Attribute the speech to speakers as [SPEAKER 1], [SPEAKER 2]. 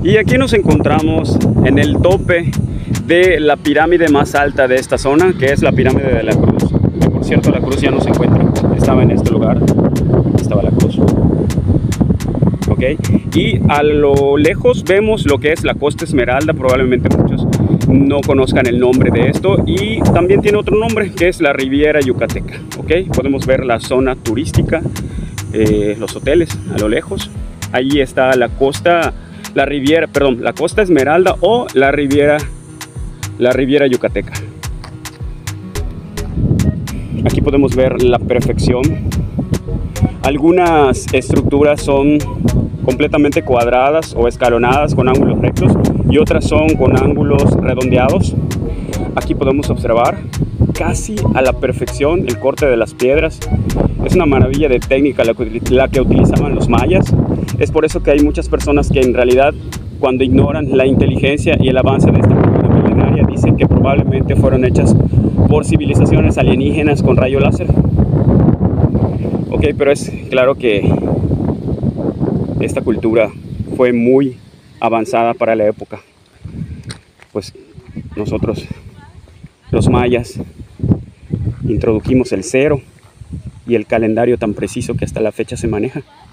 [SPEAKER 1] Y aquí nos encontramos en el tope de la pirámide más alta de esta zona, que es la pirámide de la Cruz. Que por cierto, la cruz ya no se encuentra, estaba en este lugar, estaba la cruz. ¿Ok? Y a lo lejos vemos lo que es la Costa Esmeralda. Probablemente muchos no conozcan el nombre de esto, y también tiene otro nombre, que es la Riviera Yucateca. ¿Ok? Podemos ver la zona turística, los hoteles a lo lejos. Ahí está la costa, la Costa Esmeralda o la Riviera Yucateca. Aquí podemos ver la perfección. Algunas estructuras son completamente cuadradas o escalonadas con ángulos rectos, y otras son con ángulos redondeados. Aquí podemos observar casi a la perfección el corte de las piedras. Es una maravilla de técnica la que utilizaban los mayas. Es por eso que hay muchas personas que en realidad, cuando ignoran la inteligencia y el avance de esta cultura milenaria, dicen que probablemente fueron hechas por civilizaciones alienígenas con rayo láser. Ok, pero es claro que esta cultura fue muy avanzada para la época. Pues nosotros, los mayas, introdujimos el cero y el calendario tan preciso que hasta la fecha se maneja.